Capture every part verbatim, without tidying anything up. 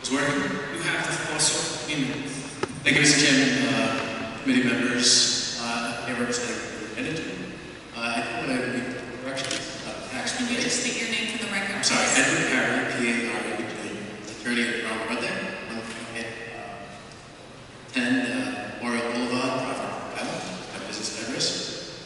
It's working. You have the floor, sir. Email. Thank you, Mister Chairman, uh, committee members, uh, and Representative Editor. Uh, I think what I would be corrections about tax Can you related. just state your name for the record? I'm sorry, Edward Perry, P A R E, attorney at Brown Brothers, ten uh, Memorial Boulevard, Crawford, Rhode Island, my business address.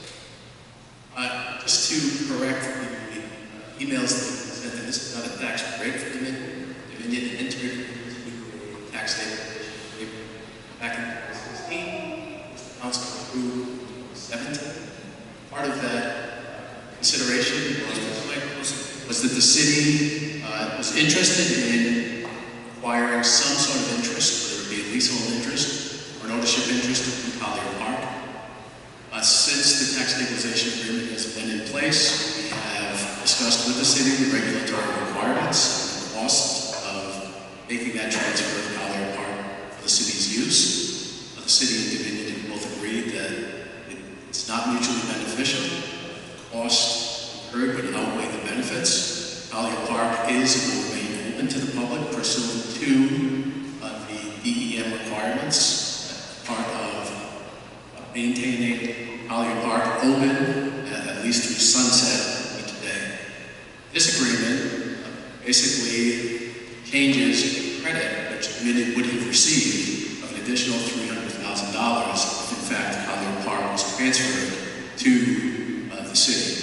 Uh, just to correct the, the emails that you sent, that this is not a tax break for Dominion. Dominion entered into a tax stabilization back in twenty sixteen. The council approved in twenty seventeen. Part of that consideration was, was that the city uh, was interested in acquiring some sort of interest, whether it be a leasehold interest or an ownership interest in Collier Park. Uh, since the tax stabilization agreement has been in place, we have discussed with the city the regulatory requirements and the costs of making that transfer of Collier Park for the city's use. Uh, the city and Dominion have both agreed that it, it's not mutually beneficial. The cost incurred would outweigh the benefits. Collier Park is and will remain open to the public pursuant to uh, the D E M requirements, part of uh, maintaining Collier Park open at, at least through sunset each day. This agreement uh, basically changes the credit which Dominion would have received of an additional three hundred thousand dollars if in fact Collier Park was transferred to uh, the city.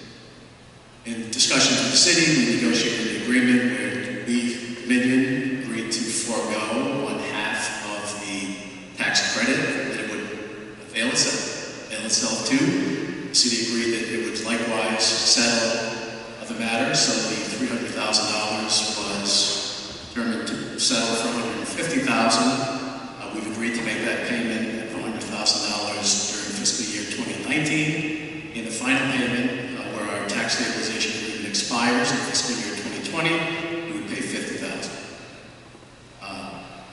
In discussions with the city, we negotiated an agreement where we, Dominion, agreed to forego one half of the tax credit that it would avail itself, avail itself to. The city agreed that it would likewise settle the matter, so the three hundred thousand dollars was determined to settle for one hundred fifty thousand dollars. Uh, we've agreed to make that payment of one hundred thousand dollars during fiscal year twenty nineteen. In the final payment, uh, where our tax stabilization agreement expires in fiscal year twenty twenty, we would pay fifty thousand dollars. Uh,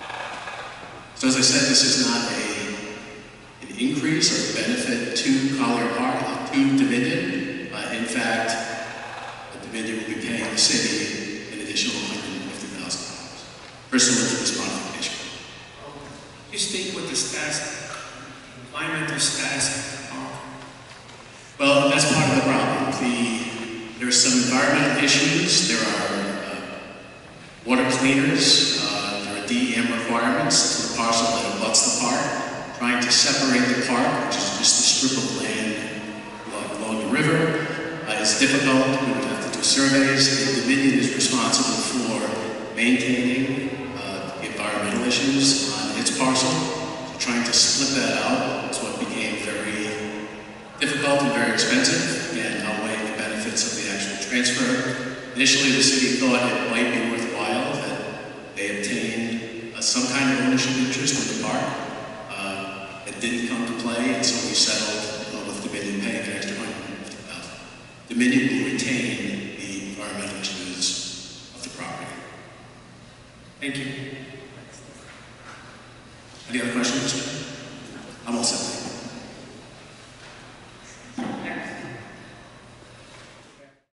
so as I said, this is not a, an increase or a benefit to Collier Park, to Dominion. Uh, in fact, Dominion will be paying the city an additional one hundred fifty thousand dollars pursuant to this modification. Can you state what the status, environmental status of the park? Well, that's part of the problem. The, there are some environmental issues. There are uh, water cleaners. Uh, there are D E M requirements to the parcel that abuts the park. Trying to separate the park, which is just a strip of land along, along the river, uh, is difficult. We would have to do surveys. The Dominion is responsible for maintaining uh, the environmental issues on its parcel. So trying to split that out is what became very difficult and very expensive, and outweighing the benefits of the actual transfer. Initially, the city thought it might be worthwhile that they obtain uh, some kind of ownership interest in the park. Uh, it didn't come to play, and so we settled uh, with Dominion paying an extra one hundred fifty thousand dollars. Dominion will retain the environmental issues of the property. Thank you. Any other questions? I'm all set.